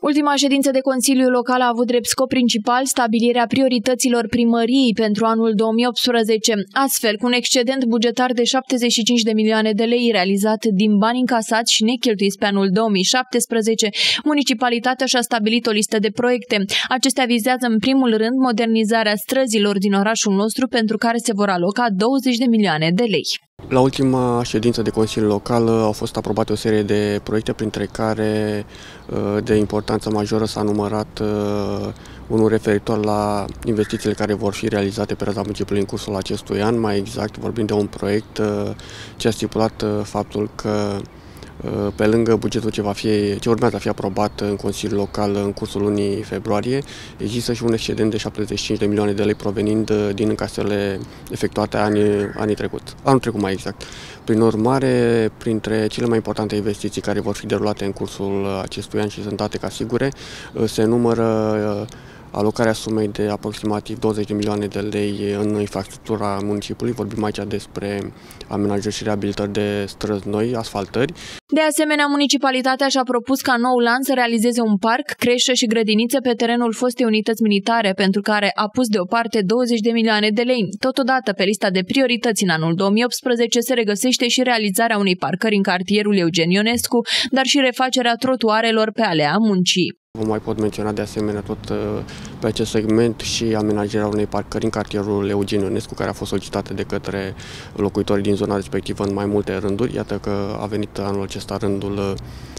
Ultima ședință de Consiliu Local a avut drept scop principal stabilirea priorităților primăriei pentru anul 2018. Astfel, cu un excedent bugetar de 75 de milioane de lei realizat din bani încasați și necheltuiți pe anul 2017, municipalitatea și-a stabilit o listă de proiecte. Acestea vizează în primul rând modernizarea străzilor din orașul nostru, pentru care se vor aloca 20 de milioane de lei. La ultima ședință de Consiliu Local au fost aprobate o serie de proiecte, printre care de importanță majoră s-a numărat unul referitor la investițiile care vor fi realizate pe raza municipiului în cursul acestui an. Mai exact, vorbim de un proiect ce a stipulat faptul că pe lângă bugetul ce urmează a fi aprobat în Consiliul Local în cursul lunii februarie, există și un excedent de 75 de milioane de lei provenind din încasările efectuate anul trecut mai exact. Prin urmare, printre cele mai importante investiții care vor fi derulate în cursul acestui an și sunt date ca sigure, se numără alocarea sumei de aproximativ 20 de milioane de lei în infrastructura municipiului. Vorbim aici despre amenajări și reabilitări de străzi noi, asfaltări. De asemenea, municipalitatea și-a propus ca noul an să realizeze un parc, creșă și grădiniță pe terenul fostei unități militare, pentru care a pus deoparte 20 de milioane de lei. Totodată, pe lista de priorități în anul 2018 se regăsește și realizarea unei parcări în cartierul Eugen Ionescu, dar și refacerea trotuarelor pe Alea Muncii. Vă mai pot menționa de asemenea tot pe acest segment și amenajarea unei parcări în cartierul Eugen Ionescu, care a fost solicitată de către locuitorii din zona respectivă în mai multe rânduri. Iată că a venit anul acesta rândul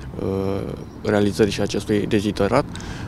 realizării și acestui deziderat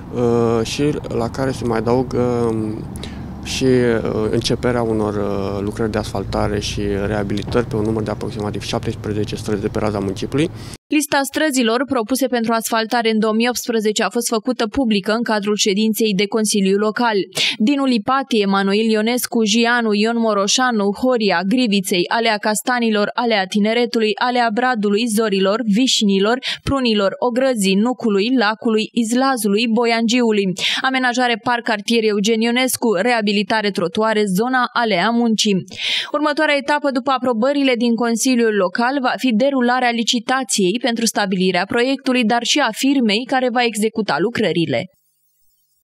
și la care se mai adaugă și începerea unor lucrări de asfaltare și reabilitări pe un număr de aproximativ 17 străzi de pe raza municipiului. Lista străzilor propuse pentru asfaltare în 2018 a fost făcută publică în cadrul ședinței de Consiliu Local. Dinul Ipatie, Emanuel Ionescu, Gianu, Ion Moroșanu, Horia, Griviței, Alea Castanilor, Alea Tineretului, Alea Bradului, Zorilor, Vișinilor, Prunilor, Ogrăzii, Nucului, Lacului, Izlazului, Boiangiului. Amenajare parc cartier Eugen Ionescu, reabilitare trotuare, zona Alea Muncii. Următoarea etapă după aprobările din Consiliul Local va fi derularea licitației pentru stabilirea proiectului, dar și a firmei care va executa lucrările.